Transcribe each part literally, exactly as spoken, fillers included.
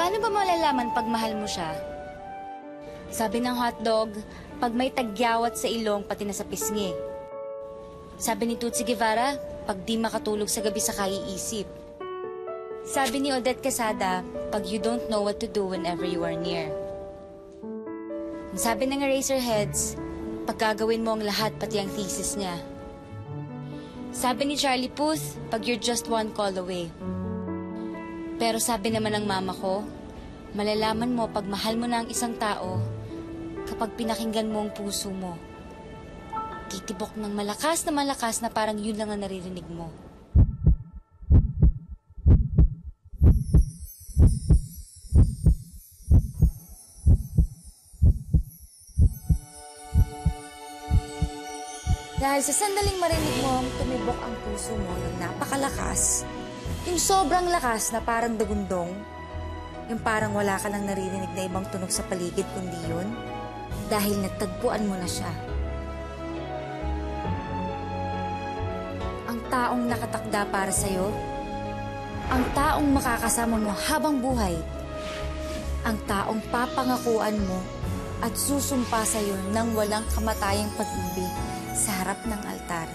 Paano ba malalaman pag mahal mo siya? Sabi ng hotdog, pag may tagyawat sa ilong, pati na sa pisngi. Sabi ni Tutsi Guevara, pag di makatulog sa gabi sa kaiisip. Sabi ni Odette Quesada, pag you don't know what to do whenever you are near. Sabi ng Eraserheads, pag gagawin mo ang lahat, pati ang thesis niya. Sabi ni Charlie Puth, pag you're just one call away. Pero sabi naman ng mama ko, malalaman mo pag mahal mo na ang isang tao kapag pinakinggan mo ang puso mo. Titibok ng malakas na malakas na parang yun lang ang naririnig mo. Dahil sa sandaling marinig mo tumibok ang puso mo ng napakalakas, yung sobrang lakas na parang dagundong, yung parang wala ka nang naririnig na ibang tunog sa paligid kundi yun, dahil natagpuan mo na siya. Ang taong nakatakda para sa'yo, ang taong makakasama mo habang buhay, ang taong papangakuan mo at susumpa sa'yo ng walang kamatayang pag-ibig sa harap ng altar.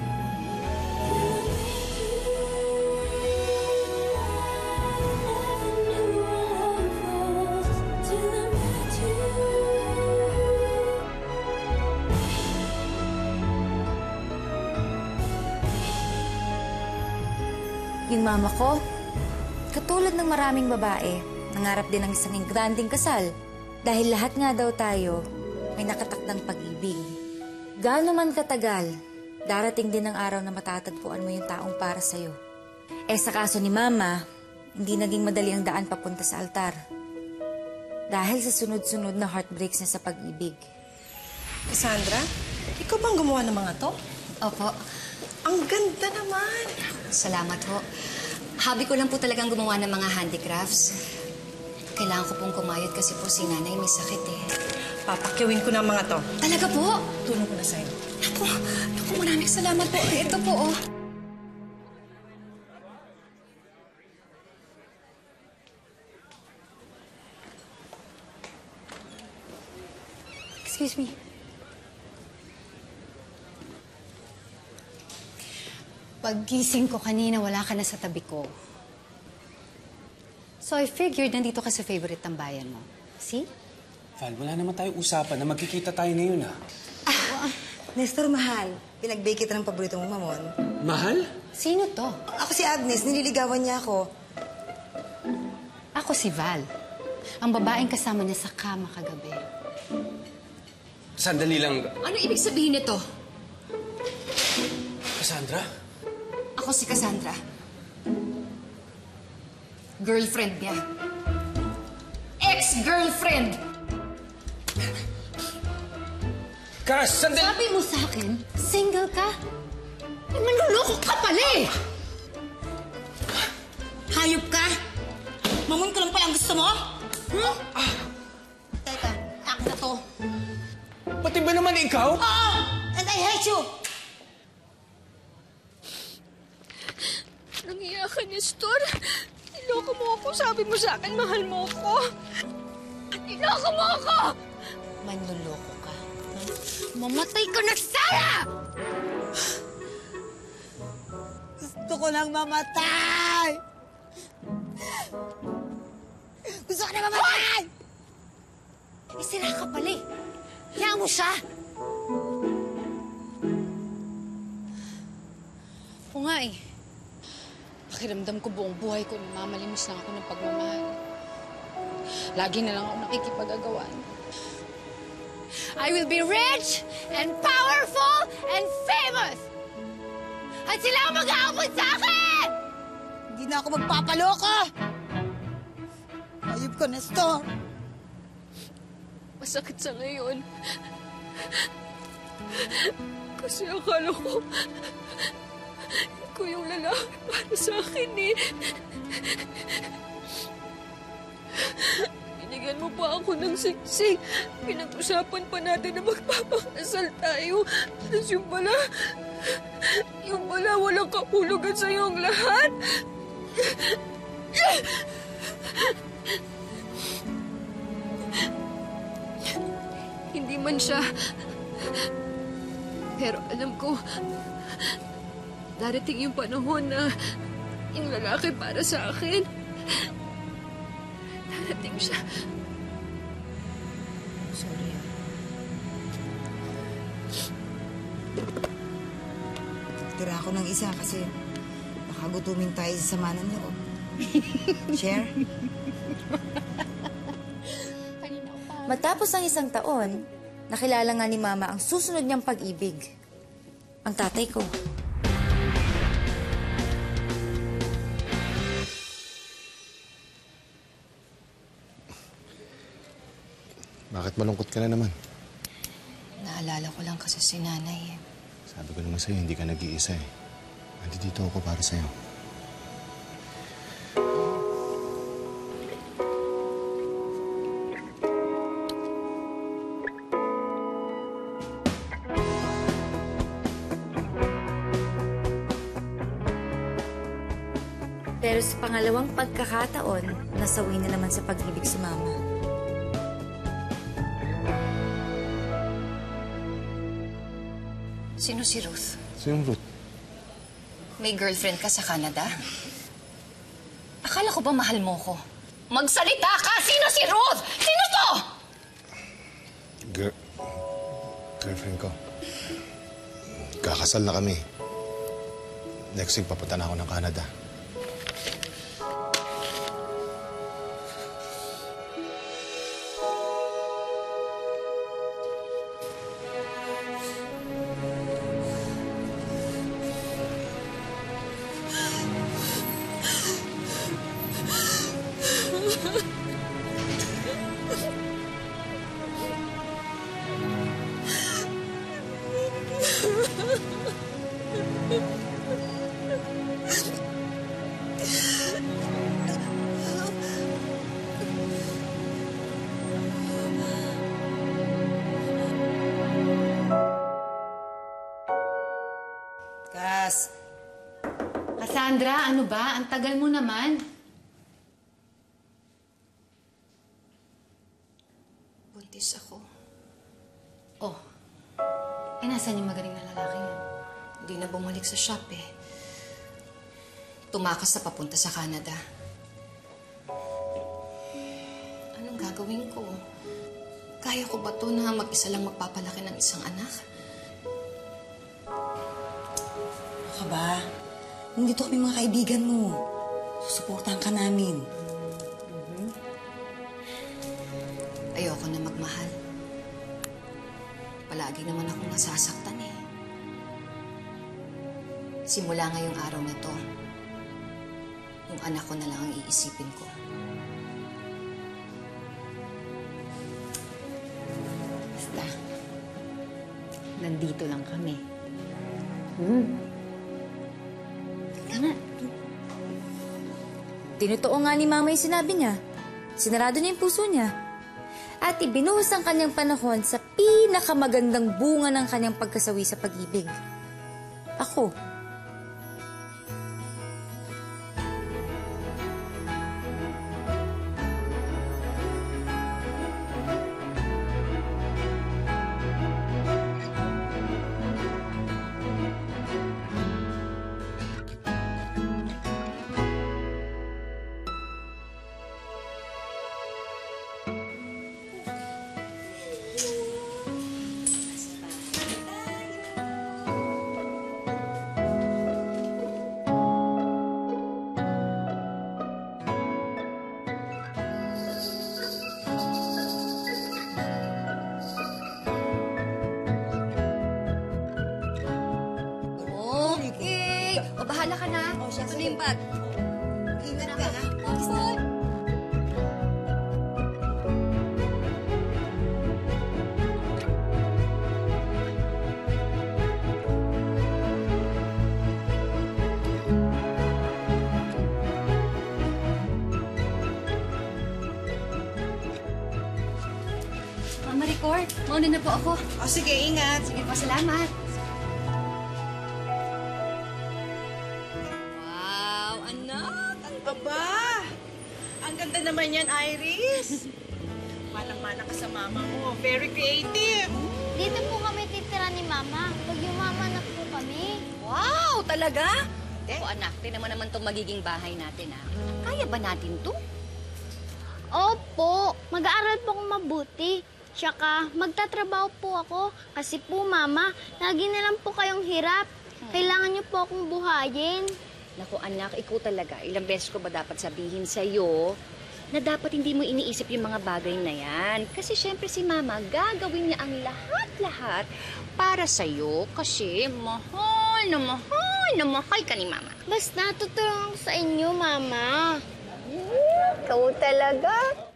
Yung mama ko, katulad ng maraming babae, nangarap din ng isang granding kasal. Dahil lahat nga daw tayo may nakatakdang pag-ibig. Gaano man katagal, darating din ang araw na matatagpuan mo yung taong para sa'yo. Eh sa kaso ni Mama, hindi naging madali ang daan papunta sa altar. Dahil sa sunod-sunod na heartbreaks niya sa pag-ibig. Cassandra, ikaw bang gumawa ng mga to? Opo. Ang ganda naman! Salamat po. Hobby ko lang po talagang gumawa ng mga handicrafts. Kailangan ko pong kumayod kasi po si nanay may sakit eh. Papakyawin ko na mga to. Talaga po? Tulong ko na sa'yo. Naku, naku, maraming salamat po. Ito po, oh. Excuse me. Paggising ko kanina, wala ka na sa tabi ko. So I figured nandito ka sa favorite tambayan mo. See? Val, wala naman tayong usapan na magkikita tayo ngayon, ah. Ah, Nestor, mahal. Pinag-bake kita ng paborito mong mamon. Mahal? Sino to? Ako si Agnes. Nililigawan niya ako. Ako si Val. Ang babaeng kasama niya sa kama kagabi. Sandali lang. Ano ibig sabihin nito? Cassandra? Ako si Cassandra. Girlfriend niya. Ex-girlfriend! Cass, sandali! Sabi mo sa akin, single ka? Eh, manluloko ka pala eh! Hayop ka? Mamon ko lang pala ang gusto mo? Hmm? Ah. Teka, akin na to. Pati ba naman ikaw? Oo! And I hate you! Nangiyak ka, Nestor. Niloko mo ako. Sabi mo sa akin, mahal mo ako. Niloko mo ako! Manluloko ka. Mamatay ka na sana! Gusto ko lang mamatay! Gusto ko na mamatay! Eh, sira ka pala eh. Kaya mo siya. O nga eh. Pakiramdam ko buong buhay ko, namamalimos lang ako ng pagmamahal. Lagi na lang ako nakikipag-agawan. I will be rich and powerful and famous! At sila ang mag-aabot sa akin! Hindi na ako magpapaloko! Ayub ko, Nestor! Masakit sa ngayon. Kasi akala ko, ikaw yung lalaki para sa akin eh. Binigyan mo pa ako ng siksik. Pinag-usapan pa natin na magpapakasal tayo. Tapos yung pala, yung pala walang kahulugan sa'yo ang lahat. man siya. Pero alam ko, darating yung panahon na yung lalaki para sa akin. Darating siya. Sorry. Tira ako ng isa kasi baka gutumin tayo sa sama ng loob. Share? Matapos ang isang taon, nakilala nga ni Mama ang susunod niyang pag-ibig. Ang tatay ko. Bakit malungkot ka na naman? Naalala ko lang kasi si nanay eh. Sabi ko naman sa'yo, hindi ka nag-iisa eh. Nandito ako para sa'yo. Pero sa pangalawang pagkakataon, nasawi na naman sa pag-ibig si Mama. Sino si Ruth? Sino Ruth? May girlfriend ka sa Canada? Akala ko ba mahal mo ko? Magsalita ka! Sino si Ruth? Sino to? Girl... Girlfriend ko. Kakasal na kami. Next week, papunta na ako ng Canada. Kas! Cassandra, ano ba? Ang tagal mo naman. Buntis ako. Oh, eh nasan yung magaling na lalaki yun? Hindi na bumalik sa shop eh. Tumakas na papunta sa Canada. Anong gagawin ko? Kaya ko ba to na mag-isa lang magpapalaki ng isang anak? Ka ba? Nandito kami mga kaibigan mo. Susuportahan ka namin. Mm-hmm. Ayoko na magmahal. Palagi naman akong nasasaktan eh. Simula ngayong araw na to, yung anak ko na lang ang iisipin ko. Basta, nandito lang kami. Hmm. Nga. Tinutoo nga ni Mama yung sinabi niya. Sinarado niya yung puso niya. At ibinuhos ang kanyang panahon sa pinakamagandang bunga ng kanyang pagkasawi sa pag-ibig. Ako. Bahala ka na. O, siya, sige. Ingat ka, ha? Opo. Mama, record. Mauna na po ako. O, sige, ingat. Sige po, salamat. Aba! Ang ganda naman yan, Iris. Mana-mana ka sa mama mo. Very creative. Dito po kami titira ni Mama. Mag-yumama na po kami. Wow! Talaga? O anak, tinan mo naman itong magiging bahay natin, ha? Kaya ba natin to? Opo, mag-aaral po akong mabuti. Tsaka, magtatrabaho po ako. Kasi po, Mama, lagi na lang po kayong hirap. Kailangan niyo po akong buhayin. Naku, anak, ikaw talaga. Ilang beses ko ba dapat sabihin sa'yo na dapat hindi mo iniisip yung mga bagay na yan. Kasi syempre si Mama, gagawin niya ang lahat-lahat para sa'yo. Kasi mahal na mahal na mahal ka ni Mama. Basta tutulong sa inyo, Mama. Ikaw talaga.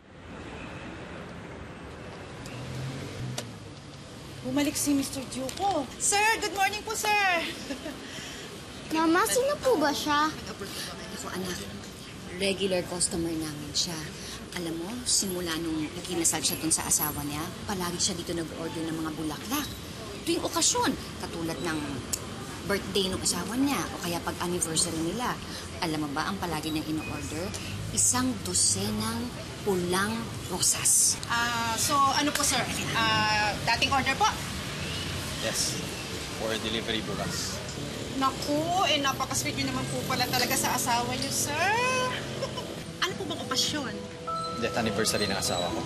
Bumalik si Mister Duco. Sir, good morning po, sir. Mama, sino po ba siya? Ako, anak, regular customer namin siya. Alam mo, simula nung nakinasal siya dun sa asawa niya, palagi siya dito nag-order ng mga bulaklak. Tuwing okasyon, katulad ng birthday ng asawa niya o kaya pag-anniversary nila. Alam mo ba, ang palagi niyang in-order? Isang dosenang pulang rosas. Ah, so ano po, sir? Ah, dating order po? Yes. For delivery bukas. Naku, eh napaka-sweet yun naman po pala talaga sa asawa niyo, sir. Ano po bang okasyon? Death anniversary ng asawa ko.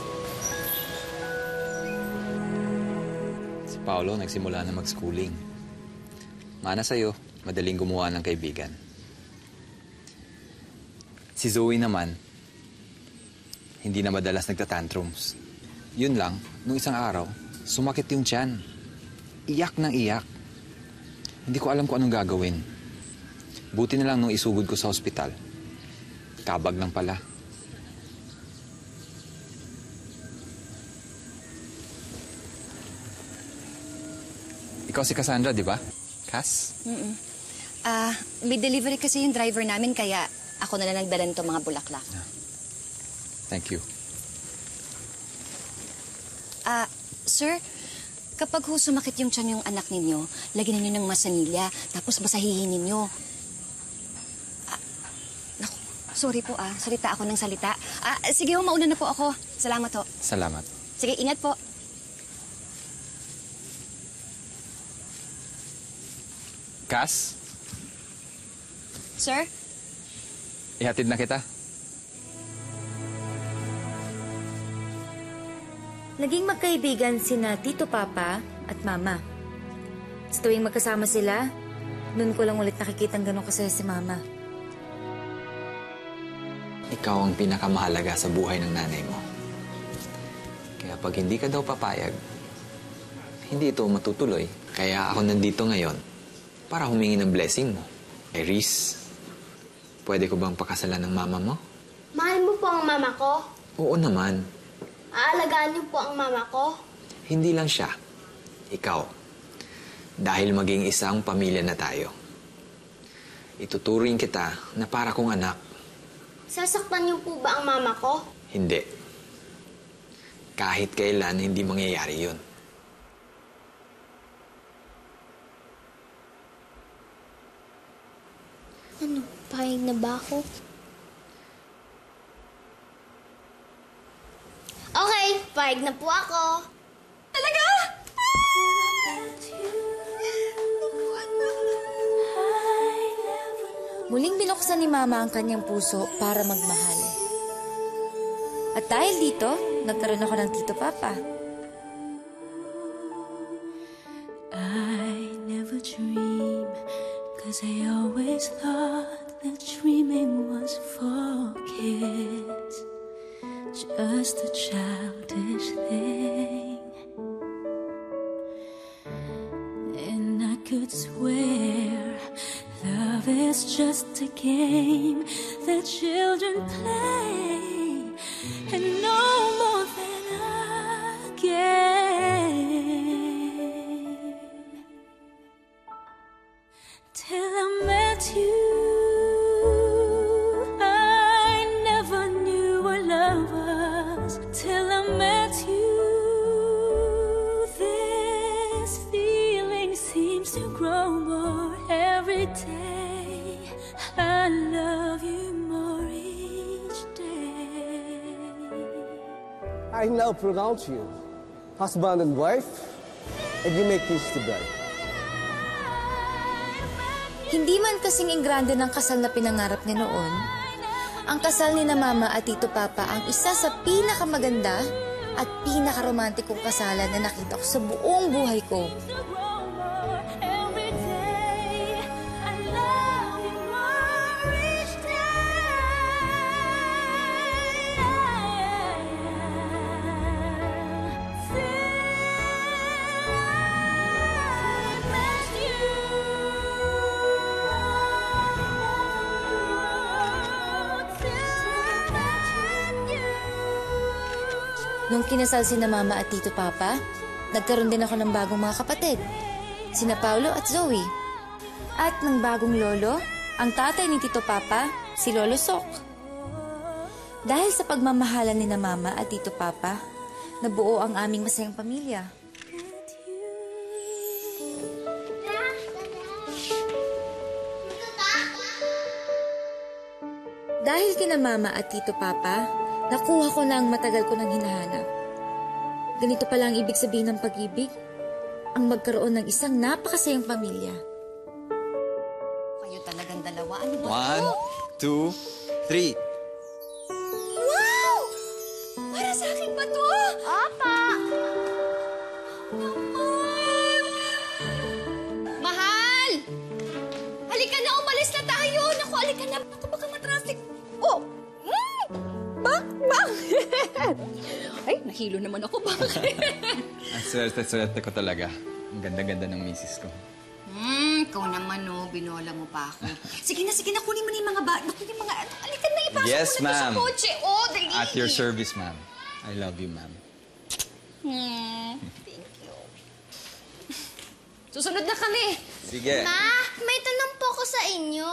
Si Paolo nagsimula na mag-schooling. Mana sa'yo, madaling gumawa ng kaibigan. Si Zoe naman, hindi na madalas nagtatantrums. Yun lang, nung isang araw, sumakit yung tiyan. Iyak ng iyak. Hindi ko alam kung anong gagawin. Buti na lang nung isugod ko sa ospital. Kabag lang pala. Ikaw si Cassandra, di ba? Cass? Mm-mm. Ah, may delivery kasi yung driver namin, kaya ako na lang nagdala nito mga bulaklak. Thank you. Ah, sir, kapag ho sumakit yung tiyan yung anak ninyo, lagyan ninyo ng masanilya, tapos basahihin ninyo. Ah, naku, sorry po ah, salita ako ng salita. Ah, sige ho, mauna na po ako. Salamat ho. Salamat. Sige, ingat po. Cass? Sir? Ihatid na kita. Naging magkaibigan sina Tito Papa at Mama. Sa tuwing magkasama sila, noon ko lang ulit nakikitang ganun kasaya si Mama. Ikaw ang pinakamahalaga sa buhay ng nanay mo. Kaya pag hindi ka daw papayag, hindi ito matutuloy. Kaya ako nandito ngayon para humingi ng blessing mo. Eh, Reese, pwede ko bang pakasalan ng mama mo? Mahal mo po ang mama ko? Oo naman. Aalagaan niyo po ang mama ko? Hindi lang siya. Ikaw. Dahil maging isang pamilya na tayo. Ituturing kita na para kong anak. Sasaktan niyo po ba ang mama ko? Hindi. Kahit kailan, hindi mangyayari yun. Ano? Pahig na ba ako? Okay, pahig na po ako. Talaga? Muling binuksan ni Mama ang kanyang puso para magmahal. At dahil dito, nagkaroon ako ng Tito Papa. I never dream, 'cause I always thought that dreaming was for kids. Just a childish thing. And I could swear love is just a game that children play, and no more than a game. Till I met you, I never knew what love was. Till I met you, this feeling seems to grow more every day. I love you more each day. Hi, I now pronounce you husband and wife, and you may kiss the bride. Hindi man kasing ingrande ng kasal na pinangarap niya noon, ang kasal ni na Mama at Tito Papa ang isa sa pinakamaganda at pinakaromantikong kasalan na nakita ko sa buong buhay ko. Nung kinasal sina Mama at Tito Papa, nagkaroon din ako ng bagong mga kapatid, sina Paolo at Zoe. At ng bagong lolo, ang tatay ni Tito Papa, si Lolo Sok. Dahil sa pagmamahalan ni na Mama at Tito Papa, nabuo ang aming masayang pamilya. Dahil kina Mama at Tito Papa, nakuha ko na ang matagal ko nang hinahanap. Ganito pala ang ibig sabihin ng pag-ibig, ang magkaroon ng isang napakasayang pamilya. Kayo talagang dalawa. Ano ba? One, two, three. Wow! Para sa akin ba to? Apa! Naman! Mahal! Halika na, umalis na tayo! Naku, halika na. Naku, baka matraffic. Oh! Bak, bak! Ay, nahilo naman ako. Bakit? Ang swerte-swerte ko talaga. Ang ganda-ganda ng misis ko. Hmm, ikaw naman, no. Binola mo pa ako. Sige na, sige na. Kunin mo na yung mga ba... Naku, yung mga... Alikan na, ipasok Yes, mo na ma'am. sa kotse. Oh, dali. At your service, ma'am. I love you, ma'am. Hmm, thank you. Susunod na kami. Sige. Ma, may tanong po ako sa inyo.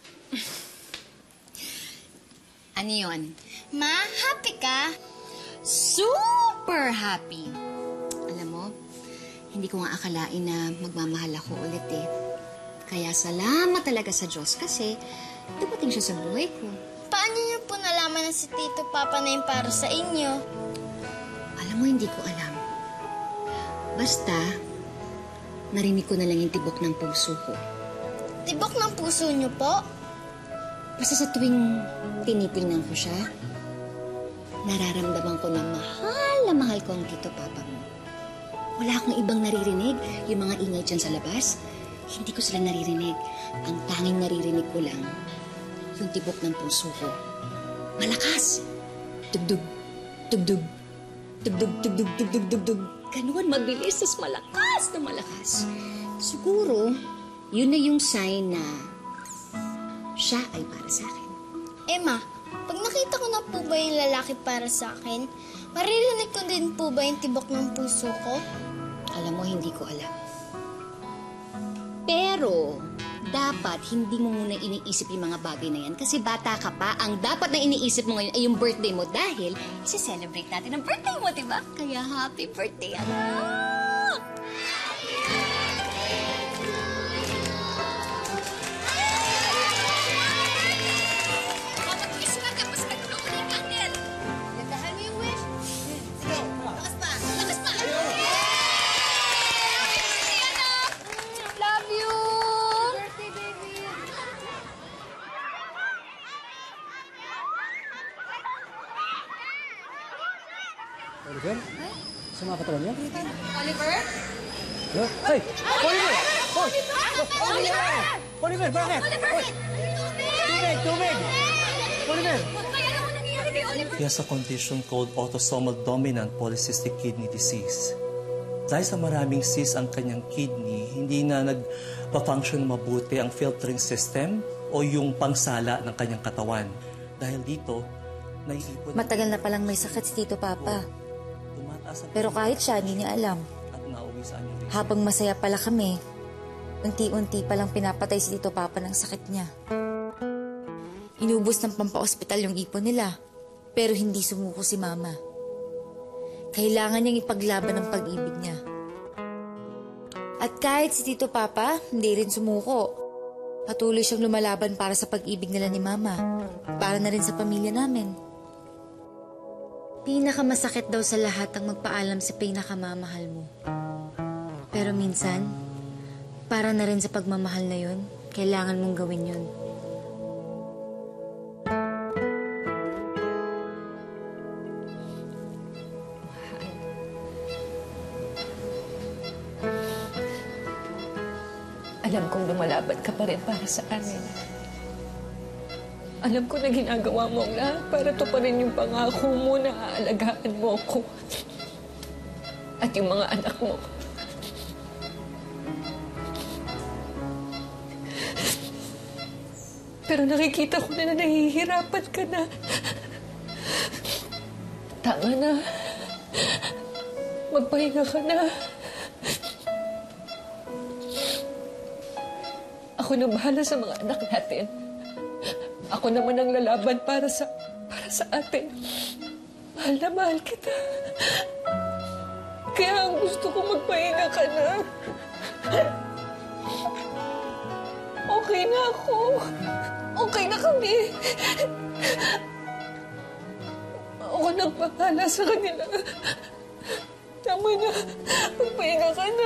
Ano yun? Ma, happy ka? Super happy. Alam mo, hindi ko nga akalain na magmamahal ako ulit eh. Kaya salamat talaga sa Diyos kasi dumating siya sa buhay ko. Paano niyo po nalaman na si Tito Papa na yung para sa inyo? Alam mo, hindi ko alam. Basta, narinig ko na lang yung tibok ng puso ko. Tibok ng puso niyo po? Basta sa tuwing tinitingnan ko siya, nararamdaman ko na mahal na mahal ko ang Tito Papa mo. Wala akong ibang naririnig. Yung mga ingay dyan sa labas, hindi ko sila naririnig. Ang tanging naririnig ko lang, yung tibok ng puso ko. Malakas! Tugdug, tugdug, tugdug, tugdug, tugdug, tugdug. Ganun, mabilis, tas malakas na malakas. Siguro, yun na yung sign na siya ay para sa akin. Emma, pag nakita ko na po ba yung lalaki para sa akin, maririnig ko din po ba yung tibok ng puso ko? Alam mo, hindi ko alam. Pero, dapat hindi mo muna iniisip yung mga bagay na yan kasi bata ka pa. Ang dapat na iniisip mo ngayon ay yung birthday mo dahil isi-celebrate natin ang birthday mo, diba? Kaya happy birthday, anak! Oliver? Sa mga katawan niya? Oliver? Huh? Hey! Oliver! Oliver! Oliver, bakit? Oliver! Tubig! Tubig! Oliver! He has a condition called autosomal dominant polycystic kidney disease. Dahil sa maraming cysts ang kanyang kidney, hindi na nagpa-function mabuti ang filtering system o yung pangsala ng kanyang katawan. Dahil dito, naiipon... Matagal na palang may sakit si Tito Papa. Pero kahit siya, hindi niya alam. Habang masaya pala kami, unti-unti palang pinapatay si Tito Papa ng sakit niya. Inubos ng pampa-ospital yung ipon nila, pero hindi sumuko si Mama. Kailangan niyang ipaglaban ang pag-ibig niya. At kahit si Tito Papa, hindi rin sumuko. Patuloy siyang lumalaban para sa pag-ibig nila ni Mama, para na rin sa pamilya namin. Pinakamasakit daw sa lahat ang magpaalam sa pinakamamahal mo. Pero minsan, para na rin sa pagmamahal na yun, kailangan mong gawin yun. Alam kong lumalaban ka pa rin para sa amin. Alam ko na ginagawa mo ang lahat para tuparin yung pangako mo na aalagaan mo ako. At yung mga anak mo. Pero nakikita ko na na nahihirapan ka na. Tama na. Magpahinga ka na. Ako na bahala sa mga anak natin. Ako naman ang lalaban para sa para sa atin. Mahal na mahal kita. Kaya ang gusto ko magpahinga ka na. Okay na ako. Okay na kami. Ako nagpahala sa kanila. Tama na. Magpahinga ka na.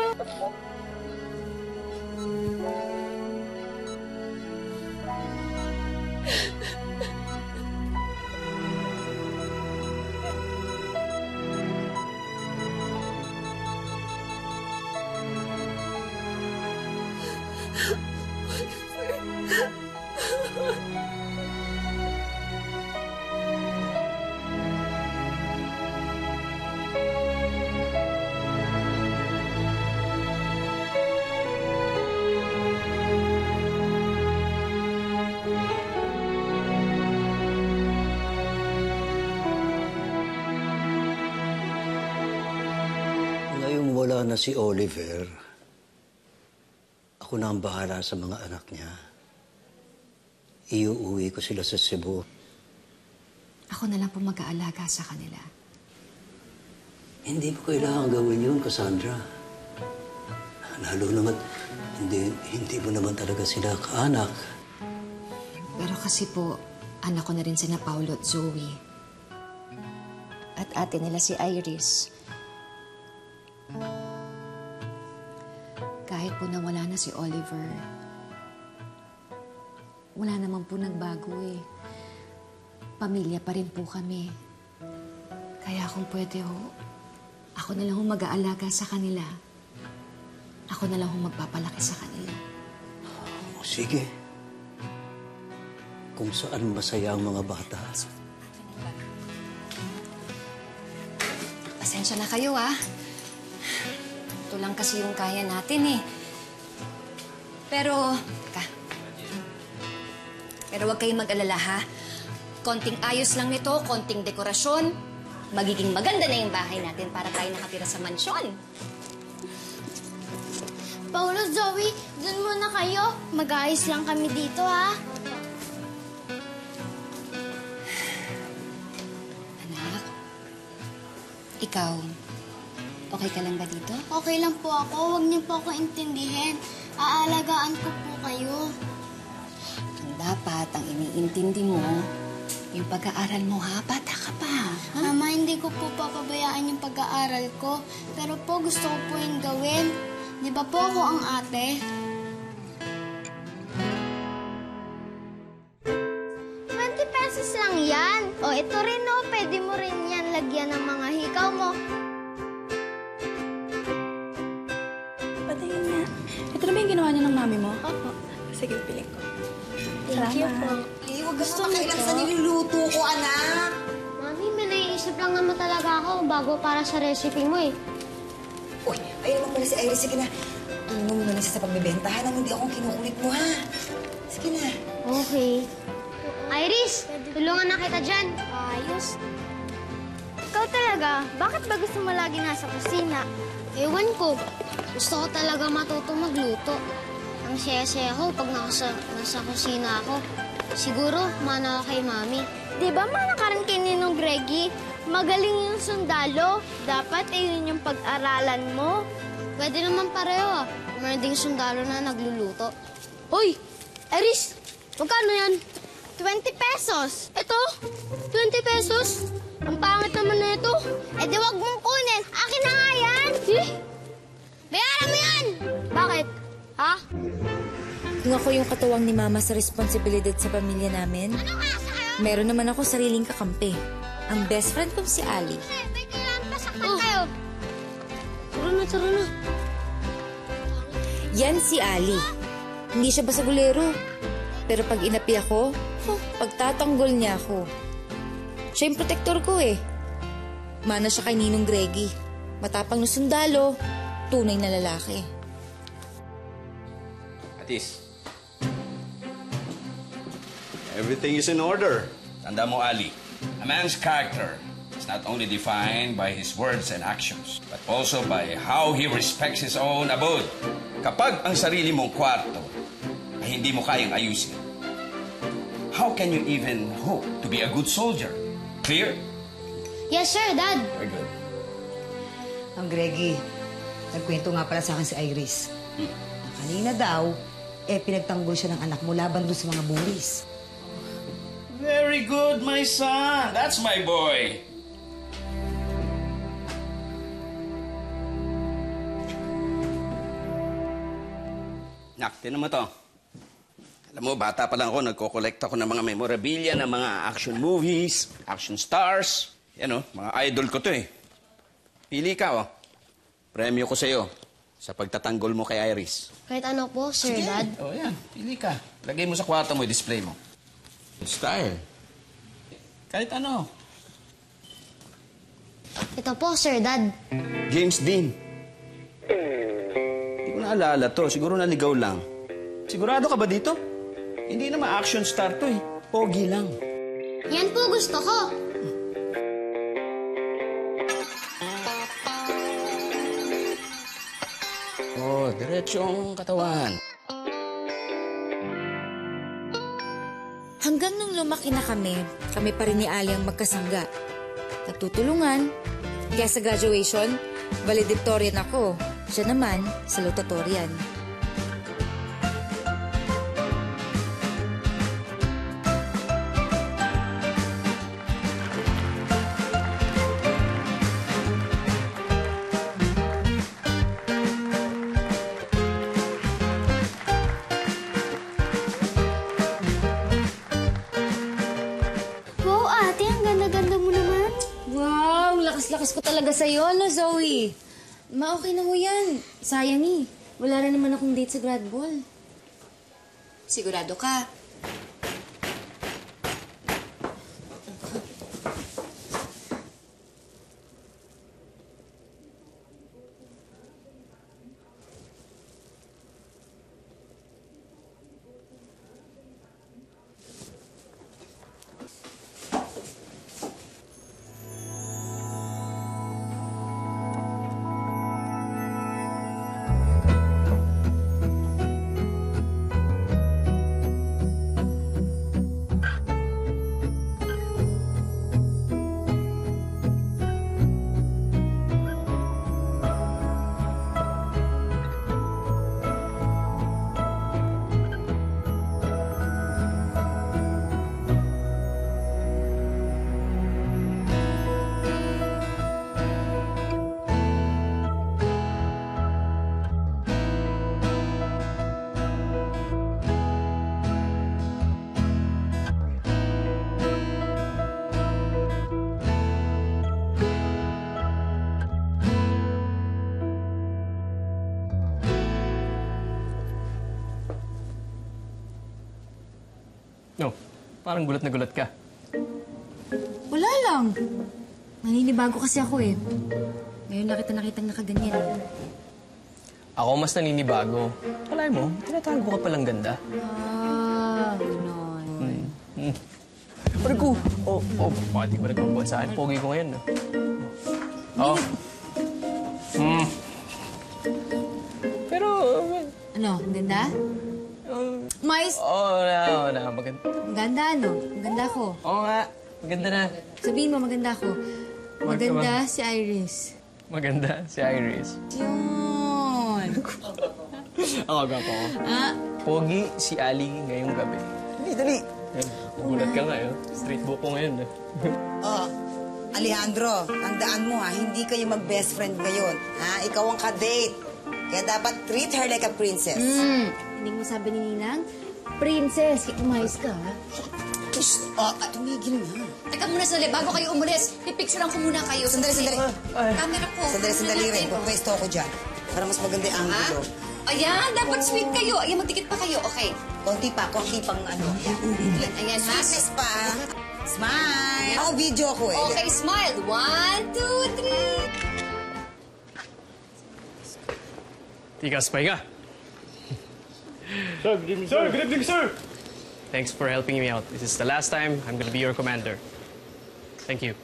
Wala na si Oliver. Ako na ang bahala sa mga anak niya. Iuuwi ko sila sa Cebu. Ako na lang po mag-aalaga sa kanila. Hindi mo kailangan gawin yun, Cassandra. Lalo naman, hindi, hindi mo naman talaga sila kaanak. Pero kasi po, anak ko na rin sina Paolo at Zoe. At ate nila si Iris. Kahit po nawala na si Oliver, wala naman po nagbago eh. Pamilya pa rin po kami. Kaya kung pwede ho, ako na lang ho mag-aalaga sa kanila. Ako na lang ho magpapalaki sa kanila. Oh, sige. Kung saan masaya ang mga bata. Pasensya na kayo ah. Ito lang kasi yung kaya natin eh. Pero, ka. Pero huwag kayong mag-alala ha. Konting ayos lang nito, konting dekorasyon. Magiging maganda na yung bahay natin para tayo nakatira sa mansyon. Paolo, Zoe, dun muna kayo. Mag-ayos lang kami dito ha. Anak, ikaw, okay ka lang ba dito? Okay lang po ako. Huwag niyo po ako intindihin. Aalagaan ko po kayo. Ang dapat, ang iniintindi mo, yung pag-aaral mo ha, bata ka pa. Ha? Mama, hindi ko po papabayaan yung pag-aaral ko. Pero po, gusto ko po yung gawin. Di ba po ako ang ate? twenty pesos lang yan. O, ito rin o. Pwede mo rin yan lagyan ng mga hikaw mo. Patayin niya. Ito na ba yung ginawa niya ng mami mo? Opo. Sige, piling ko. Thank you po. Eh, huwag gusto makailang sa niluluto ko, anak. Mami, may naiisip lang naman talaga ako bago para sa recipe mo eh. Uy, ayun naman pala si Iris. Sige na. Tulungan mo na lang siya sa pagbibentahan nang hindi akong kinukulit mo, ha? Sige na. Okay. Iris, tulungan na kita dyan. Ayos. Ikaw talaga, bakit ba gusto mo lagi nasa kusina? Ewan ko. Gusto ko talaga matuto magluto. Ang saya-saya ko pag nasa, nasa kusina ako. Siguro, mana ako kay Mami. Di ba mana ka rin kay Ninong Greggy? Magaling yung sundalo. Dapat ayun yung pag-aralan mo. Pwede naman pareho ah. Meron ding sundalo na nagluluto. Hoy! Iris! Magkano yan? twenty pesos. Ito, twenty pesos. Ang pangit naman na ito. Eh di wag mong kunin. Akin na nga yan. Eh? Bayaran mo yan! Bakit? Ha? Kung ako yung katuwang ni Mama sa responsibilidad sa pamilya namin, meron naman ako sariling kakampi. Ang best friend kong si Ali. May kailangan pasaktan kayo. Tara na, tara na. Yan si Ali. Hindi siya basagulero. Pero pag inapi ako, huh, pagtatanggol niya ako. Siya yung protector ko eh. Mana siya kay Ninong Greggy. Matapang na sundalo, tunay na lalaki. Atis. Everything is in order. Tanda mo, Ali. A man's character is not only defined by his words and actions, but also by how he respects his own abode. Kapag ang sarili mong kwarto ay hindi mo kayang ayusin, how can you even hope to be a good soldier? Clear? Yes, sir, Dad. Very good. Ang Greggy, nagkwento nga pala sa akin si Iris. Hmm. Na kanina daw, eh pinagtanggol siya ng anak mo laban doon sa mga bullies. Very good, my son. That's my boy. Nak, tinan mo to. Alam mo, bata pa lang ako, nagko-collect ako ng mga memorabilia ng mga action movies, action stars. Yan o, mga idol ko to eh. Pili ka, oh. Premyo ko sa'yo sa pagtatanggol mo kay Iris. Kahit ano po, Sir Sige. Dad? O, oh, yan. Pili ka. Lagay mo sa kwarto mo, display mo. Style. Kahit ano. Ito po, Sir Dad. James Dean. Hindi ko naalala to. Siguro naligaw lang. Sigurado ka ba dito? Hindi naman action star to eh. Pogi lang. Yan po gusto ko. Oh, diretsong katawan. Hanggang nung lumaki na kami, kami pa rin ni Ali ang magkasangga. Nagtutulungan. Kaya sa graduation, valedictorian ako. Siya naman, salutatorian. Lakas ko talaga sa'yo, no, Zoe? Ma, okay na ho yan. Sayang eh. Wala na naman akong date sa grad ball. Sigurado ka? No, parang gulat na gulat ka. Wala lang. Naninibago kasi ako eh. Ngayon na kita nakitang nakaganyan eh. Ako mas naninibago. Kalay mo, tinatago ka palang ganda. Ah, gano'n. Hmm. Hmm. Parang ko, oh, oh, baka di ko nagpapawad sa akin. Pogi ko ngayon, no? Oh. Hmm. Pero, uh, ano, ganda? Uh, Mais? Oo, oh, na, oo na, maganda. Maganda, ano? Maganda ako. Oo nga, maganda na. Sabihin mo, maganda ako. Maganda si Iris. Maganda si Iris. Yun. Ang aga ko. Ah? Pogi si Ali ngayong gabi. Dali, dali. Yan, gulat ka nga, eh. Street book ko ngayon, eh. Oh, Alejandro, tandaan mo ha, hindi kayo mag-best friend ngayon. Ha? Ikaw ang ka-date. Kaya dapat treat her like a princess. Hmm, hindi mo sabi ni Ninang? Princess, umayos ka ha? Shh! Oh, tumigil na. Teka muna sandali, bago kayo umalis, pipicturean ko muna kayo. Sandali, sandali. Camera ko. Sandali, sandali rin. Pupwesto ako dyan. Para mas maganda yung angulo. Ayan, dapat sweet kayo. Ayan, magdikit pa kayo. Okay. Konti pa, konti pang ano. Ayan, ha? Sweetness pa. Smile! Ako, video ako eh. Okay, smile. One, two, three. Tikas, pahinga. Sir, good evening, sir. Good evening, sir. Thanks for helping me out. This is the last time I'm gonna be your commander. Thank you.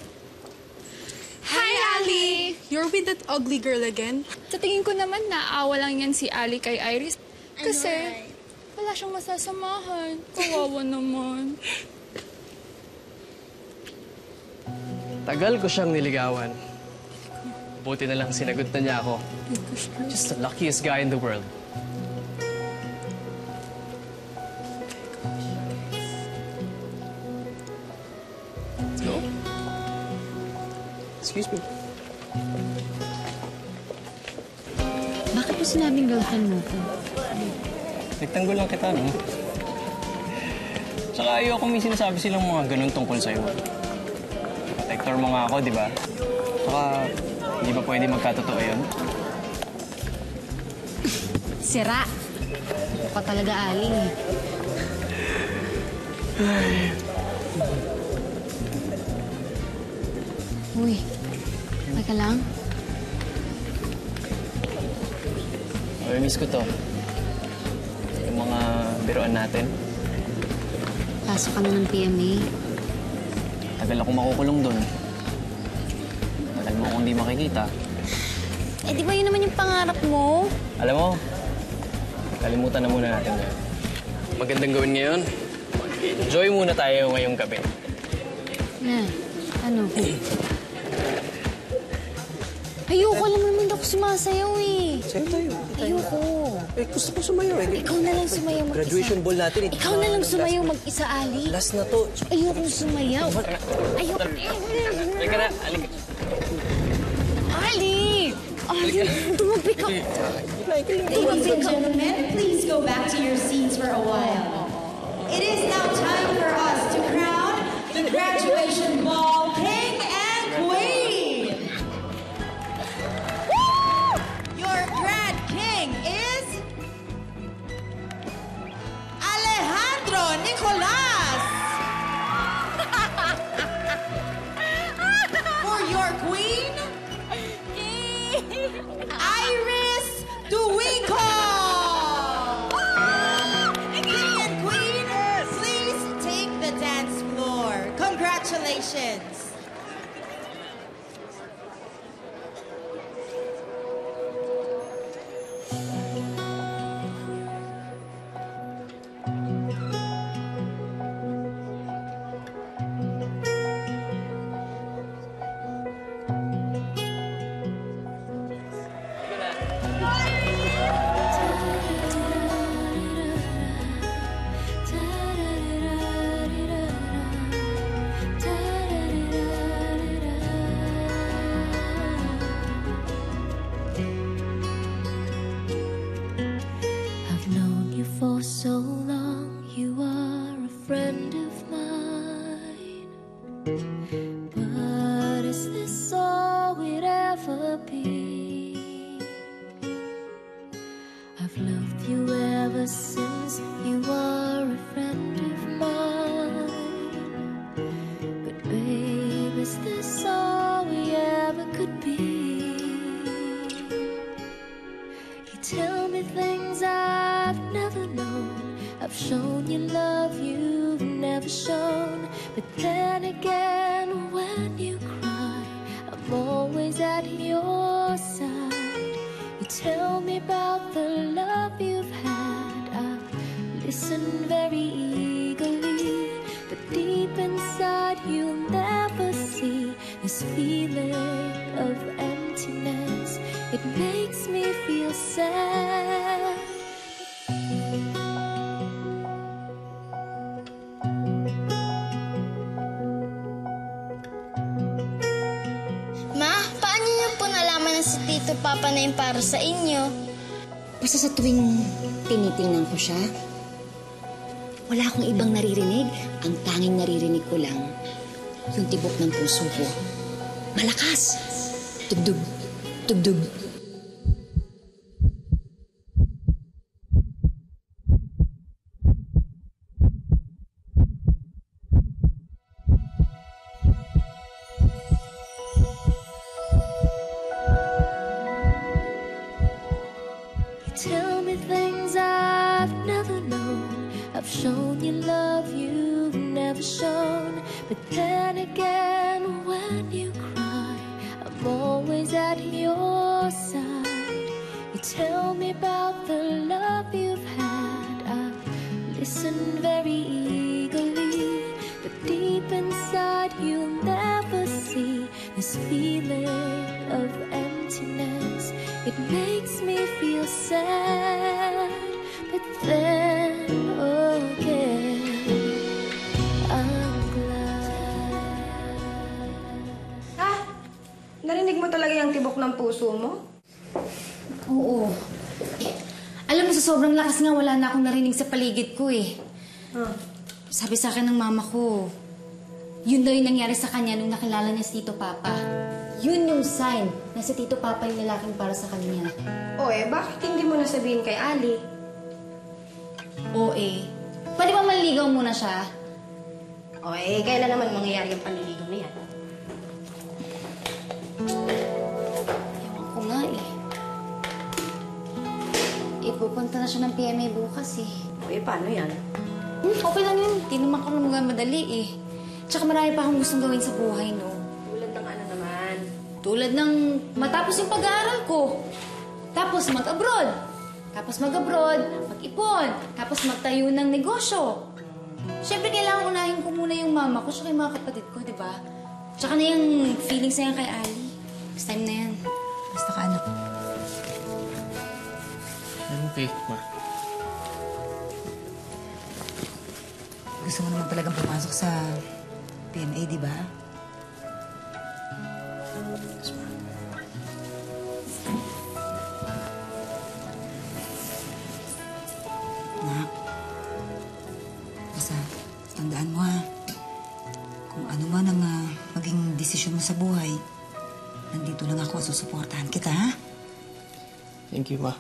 Hi, Ali! You're with that ugly girl again? Sa tingin ko naman, naawa lang yan si Ali kay Iris. Kasi wala siyang masasamahan. Kawawa naman. Tagal ko siyang niligawan. Buti na lang sinagot na niya ako. Just the luckiest guy in the world. Let's go. Excuse me. Bakit mo sinabing girlfriend mo ko? Nagtanggol lang kita, no? Tsaka ayoko may sinasabi silang mga ganun tungkol sa'yo. Protector mo nga ako, di ba? Tsaka, hindi ba pwede magkatotoo yun? Sira. Ako pa talaga, Ali. Uy, okay ka lang? Ay, miss ko to. Yung mga biroan natin. Pasok ka na ng P M A. Tagal akong makukulong doon. Tagal mo akong hindi makikita. Eh, di ba yun naman yung pangarap mo? Alam mo, kalimutan na muna natin ngayon. Magandang gawin ngayon. Enjoy muna tayo ngayong gabi. Na, ano? Ayoko, alam mo naman ako sumasayaw eh. Sayo tayo. Ayoko. Eh, gusto ko sumayaw eh. Ikaw na lang sumayaw mag-isa. Graduation ball natin eh. Ikaw na lang sumayaw mag-isa, Ali. Last na to. Ayokong sumayaw. Ayoko. Halika na, halika. Ali! Ali, tumagpik ka. Ladies and gentlemen, please go back to your seats for a while. It is now time for us to crown the graduation ball king and queen. Woo! Your grad king is Alejandro Nicolas. For your queen, Iris Duico! King and Queen, please take the dance floor. Congratulations! I've known you for so long, you are a friend of mine. But is this all we'd ever be? I've loved you ever since you are a friend of mine. But babe, is this all we ever could be? You tell me things I've never known. I've shown you love you've never shown. But then again, when you cry, I'm always at your side. You tell me about the love you've had. I've listened very eagerly. But deep inside, you'll never see this feeling of emptiness. It makes me feel sad. Tito Papa na yung para sa inyo. Basta sa tuwing tinitingnan ko siya, wala akong ibang naririnig. Ang tanging naririnig ko lang, yung tibok ng puso ko. Malakas! Tugdug, tugdug. Tell me things I've never known. I've shown you love you've never shown. But then again, when you cry, I'm always at your side. You tell me about the love you've had. I've listened very eagerly, but deep inside you'll never see this feeling of emptiness. It makes me feel sad, but then again, I'm glad. Ha? Narinig mo talaga yung tibok ng puso mo? Oo. Alam mo, sa sobrang lakas nga, wala na akong narinig sa paligid ko eh. Huh? Sabi sa akin ng mama ko, yun daw yung nangyari sa kanya nung nakilala niya si Tito Papa. Yun yung sign na si Tito Papa yung lalaking para sa kanya. O eh, bakit hindi mo nasabihin kay Ali? O eh. Pwede ba manligaw muna siya? O eh, kailan naman mangyayari yung panliligaw na yan? Ewan ko nga eh. Ipupunta na siya ng P M A bukas eh. O eh, paano yan? Hmm, okay lang yun. Hindi naman ko naman madali eh. Tsaka marami pa akong gustong gawin sa buhay, no? Tulad ng ano naman? Tulad ng matapos yung pag-aaral ko. Tapos mag-abroad. Tapos mag-abroad, mag-ipon. Tapos magtayo ng negosyo. Siyempre, kailangan unahin ko muna yung mama ko tsaka yung mga kapatid ko, di ba? Tsaka na yung feelings na yan kay Ali. Next time na yan. Basta ka, anak. Okay, ma. Gusto mo naman talagang pumasok sa P M A, di ba? Yes, ma. Nak, basta tandaan mo ha, kung ano man ang uh, maging desisyon mo sa buhay, nandito lang ako, susuportahan kita, ha? Thank you, ma.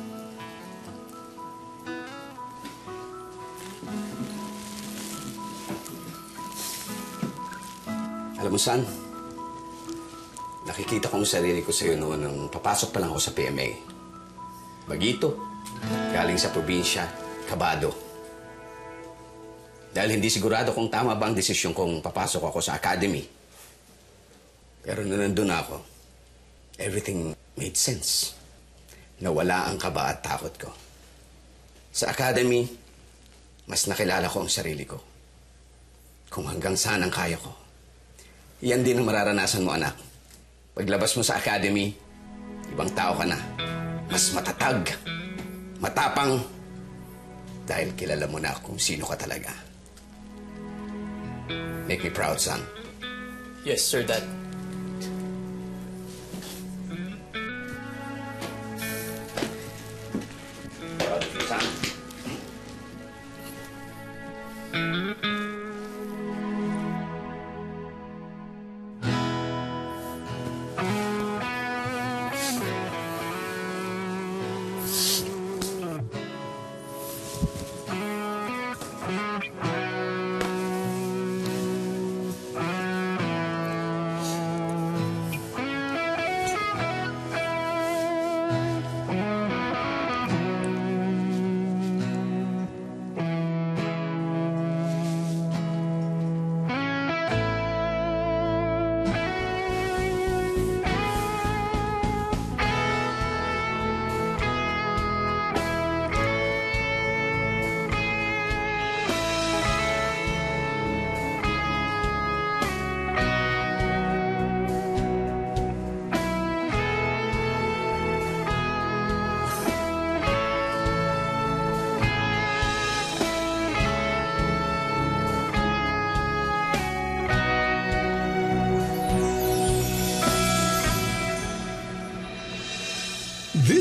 Alam mo, San, nakikita kong sarili ko sa'yo noon nung papasok pa lang ako sa P M A. Bagito, galing sa probinsya, kabado. Dahil hindi sigurado kung tama ba ang desisyon kong papasok ako sa academy. Pero nung nandun ako, everything made sense. Nawala ang kaba at takot ko. Sa academy, mas nakilala ko ang sarili ko. Kung hanggang saan ang kaya ko. Yan din ang mararanasan mo, anak. Paglabas mo sa academy, ibang tao ka na. Mas matatag, matapang, dahil kilala mo na kung sino ka talaga. Make me proud, son. Yes, sir, Dad. Proud of you, son.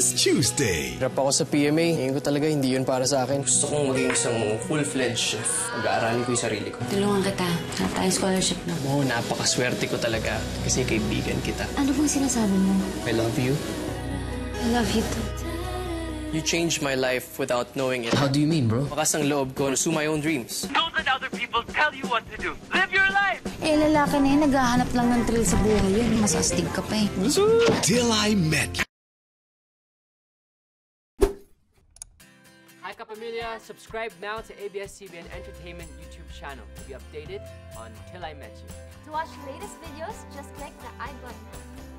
this Tuesday. Hirap ako sa P M A. Ngayon ko talaga hindi yun para sa akin. Gusto kong maging isang full-fledged chef. Pag-aaralin ko yung sarili ko. Tulungan kita. Hanap tayo scholarship na. Oo, napakaswerte ko talaga. Kasi kaibigan kita. Ano bang sinasabi mo? I love you. I love you too. You changed my life without knowing it. How do you mean, bro? Makas ang loob ko to pursue my own dreams. Don't let other people tell you what to do. Live your life! Eh, lalaki na yun, naghahanap lang ng thrill sa buhay yun. Mas astig ka pa eh. Till I met you. Hi, Kapamilya! Subscribe now to A B S C B N Entertainment YouTube channel to be updated on Till I Met You. To watch latest videos, just click the I button.